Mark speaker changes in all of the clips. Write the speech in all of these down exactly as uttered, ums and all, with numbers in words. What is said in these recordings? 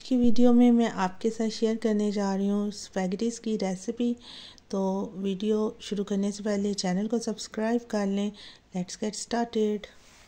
Speaker 1: की वीडियो में मैं आपके साथ शेयर करने जा रही हूँ स्पैगेटीज़ की रेसिपी। तो वीडियो शुरू करने से पहले चैनल को सब्सक्राइब कर लें। Let's get started.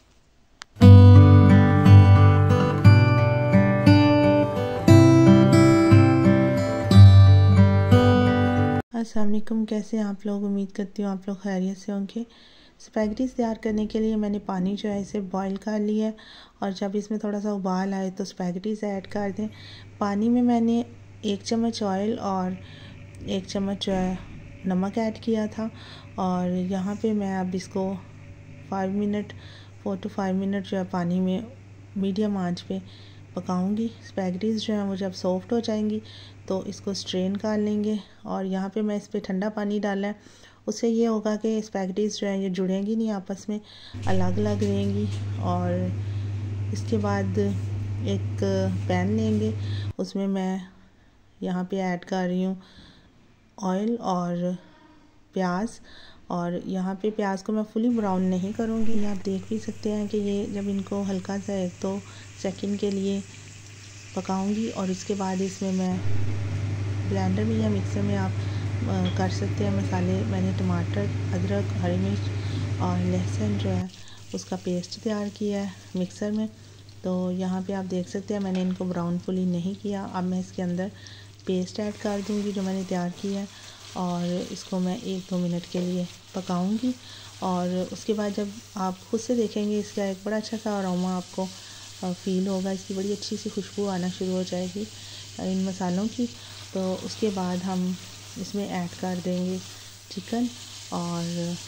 Speaker 1: अस्सलाम वालेकुम, कैसे हैं आप लोग? उम्मीद करती हूँ आप लोग खैरियत से होंगे। स्पैगेटीज़ तैयार करने के लिए मैंने पानी जो है इसे बॉईल कर लिया है और जब इसमें थोड़ा सा उबाल आए तो स्पैगेटीज़ ऐड कर दें। पानी में मैंने एक चम्मच ऑयल और एक चम्मच जो है नमक ऐड किया था और यहाँ पे मैं अब इसको five minute four to five minute जो है पानी में मीडियम आंच पे पकाऊंगी। स्पैगेटीज़ जो है वो जब सॉफ्ट हो जाएंगी तो इसको स्ट्रेन कर लेंगे और यहाँ पे मैं इस पर ठंडा पानी डाला है। उससे ये होगा कि स्पैगेटीज़ जो है ये जुड़ेंगी नहीं, आपस में अलग अलग रहेंगी। और इसके बाद एक पैन लेंगे, उसमें मैं यहाँ पे ऐड कर रही हूँ ऑयल और प्याज। और यहाँ पे प्याज को मैं फुली ब्राउन नहीं करूँगी, ये आप देख भी सकते हैं कि ये जब इनको हल्का सा एक दो सेकंड के लिए पकाऊंगी और इसके बाद इसमें मैं ब्लेंडर में या मिक्सर में आप कर सकते हैं मसाले। मैंने टमाटर, अदरक, हरी मिर्च और लहसुन जो है उसका पेस्ट तैयार किया है मिक्सर में। तो यहाँ पे आप देख सकते हैं मैंने इनको ब्राउन फुली नहीं किया। अब मैं इसके अंदर पेस्ट ऐड कर दूँगी जो मैंने तैयार किया है और इसको मैं एक दो मिनट के लिए पकाऊंगी। और उसके बाद जब आप खुद से देखेंगे इसका एक बड़ा अच्छा सा अरोमा आपको फील होगा, इसकी बड़ी अच्छी सी खुशबू आना शुरू हो जाएगी इन मसालों की। तो उसके बाद हम इसमें ऐड कर देंगे चिकन और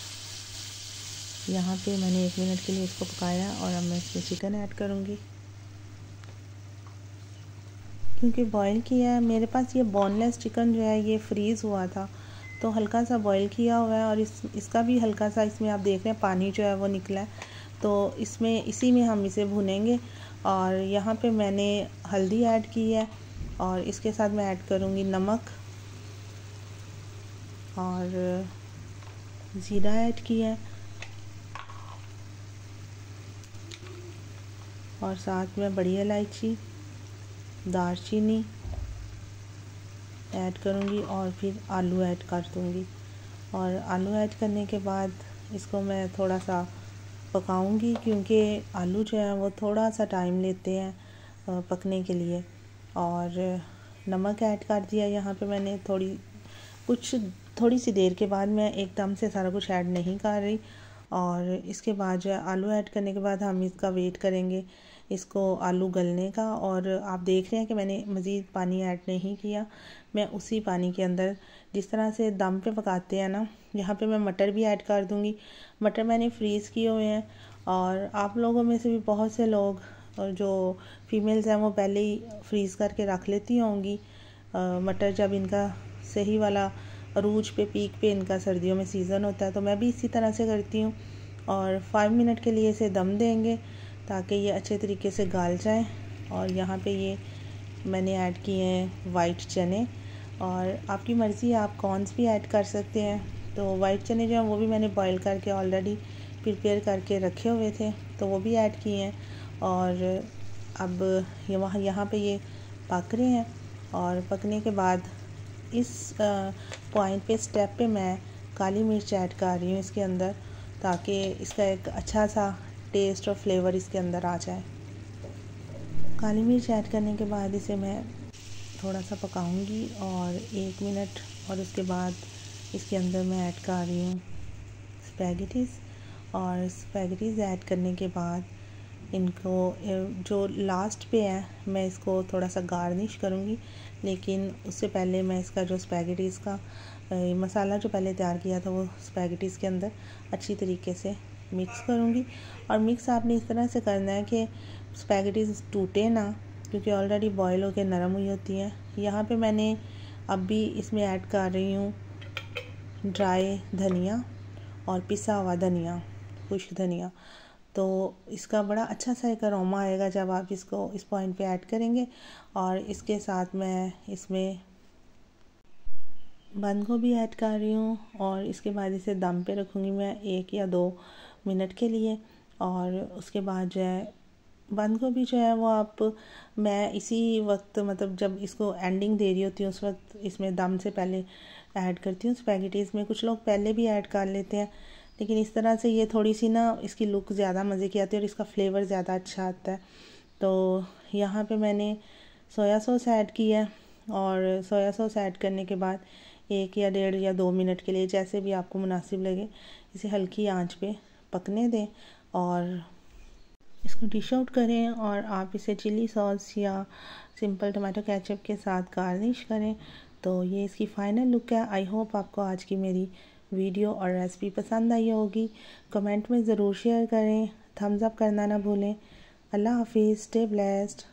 Speaker 1: यहाँ पे मैंने एक मिनट के लिए इसको पकाया और अब मैं इसमें चिकन ऐड करूँगी। क्योंकि बॉईल किया है मेरे पास ये बोनलेस चिकन जो है ये फ्रीज़ हुआ था तो हल्का सा बॉईल किया हुआ है और इस इसका भी हल्का सा इसमें आप देख रहे हैं पानी जो है वो निकला है। तो इसमें इसी में हम इसे भुनेंगे और यहाँ पे मैंने हल्दी ऐड की है और इसके साथ मैं ऐड करूँगी नमक और ज़ीरा ऐड किया है और साथ में बड़ी इलायची, दालचीनी ऐड करूँगी और फिर आलू ऐड कर दूँगी। और आलू ऐड करने के बाद इसको मैं थोड़ा सा पकाऊँगी क्योंकि आलू जो है वो थोड़ा सा टाइम लेते हैं पकने के लिए। और नमक ऐड कर दिया यहाँ पे मैंने, थोड़ी कुछ थोड़ी सी देर के बाद, मैं एकदम से सारा कुछ ऐड नहीं कर रही। और इसके बाद जो है आलू ऐड करने के बाद हम इसका वेट करेंगे इसको आलू गलने का। और आप देख रहे हैं कि मैंने मज़ीद पानी ऐड नहीं किया, मैं उसी पानी के अंदर जिस तरह से दम पे पकाते हैं ना, यहाँ पे मैं मटर भी ऐड कर दूँगी। मटर मैंने फ्रीज़ किए हुए हैं और आप लोगों में से भी बहुत से लोग जो फीमेल्स हैं वो पहले ही फ्रीज़ करके रख लेती होंगी मटर, जब इनका सही वाला अरूज पे पीक पे इनका सर्दियों में सीज़न होता है। तो मैं भी इसी तरह से करती हूँ और फाइव मिनट के लिए इसे दम देंगे ताकि ये अच्छे तरीके से गाल जाए। और यहाँ पे ये मैंने ऐड किए हैं वाइट चने और आपकी मर्ज़ी आप कॉर्न्स भी ऐड कर सकते हैं। तो वाइट चने जो हैं वो भी मैंने बॉईल करके ऑलरेडी प्रिपेयर करके रखे हुए थे तो वो भी ऐड किए हैं। और अब ये वहाँ यहाँ पे ये पक रहे हैं और पकने के बाद इस पॉइंट पे स्टेप पे मैं काली मिर्च ऐड कर रही हूँ इसके अंदर ताकि इसका एक अच्छा सा टेस्ट और फ्लेवर इसके अंदर आ जाए। काली मिर्च ऐड करने के बाद इसे मैं थोड़ा सा पकाऊंगी और एक मिनट, और उसके बाद इसके अंदर मैं ऐड कर रही हूँ स्पैगेटीज़। और स्पैगेटीज़ ऐड करने के बाद इनको जो लास्ट पे है मैं इसको थोड़ा सा गार्निश करूँगी, लेकिन उससे पहले मैं इसका जो स्पैगेटीज़ का मसाला जो पहले तैयार किया था वो स्पैगेटीज़ के अंदर अच्छी तरीके से मिक्स करूँगी। और मिक्स आपने इस तरह से करना है कि स्पैगेटीज़ टूटे ना, क्योंकि ऑलरेडी बॉयल होकर नरम हुई होती हैं। यहाँ पे मैंने अब भी इसमें ऐड कर रही हूँ ड्राई धनिया और पिसा हुआ धनिया, खुश्क धनिया। तो इसका बड़ा अच्छा सा एक अरोमा आएगा जब आप इसको इस पॉइंट पे ऐड करेंगे। और इसके साथ मैं इसमें बंद गोभी ऐड कर रही हूँ और इसके बाद इसे दम पे रखूँगी मैं एक या दो मिनट के लिए। और उसके बाद जो है बंद गोभी जो है वो आप, मैं इसी वक्त मतलब जब इसको एंडिंग दे रही होती हूँ उस वक्त इसमें दम से पहले ऐड करती हूँ स्पैगेटीज़ में। कुछ लोग पहले भी ऐड कर लेते हैं, लेकिन इस तरह से ये थोड़ी सी ना इसकी लुक ज़्यादा मज़े की आती है और इसका फ्लेवर ज़्यादा अच्छा आता है। तो यहाँ पे मैंने सोया सॉस ऐड की है, और सोया सॉस ऐड करने के बाद एक या डेढ़ या दो मिनट के लिए, जैसे भी आपको मुनासिब लगे, इसे हल्की आंच पे पकने दें और इसको डिश आउट करें। और आप इसे चिली सॉस या सिंपल टमाटो केचप के साथ गार्निश करें। तो ये इसकी फ़ाइनल लुक है। आई होप आपको आज की मेरी वीडियो और रेसिपी पसंद आई होगी। कमेंट में ज़रूर शेयर करें, थम्स अप करना ना भूलें। अल्लाह हाफिज़, स्टे ब्लेस्ड।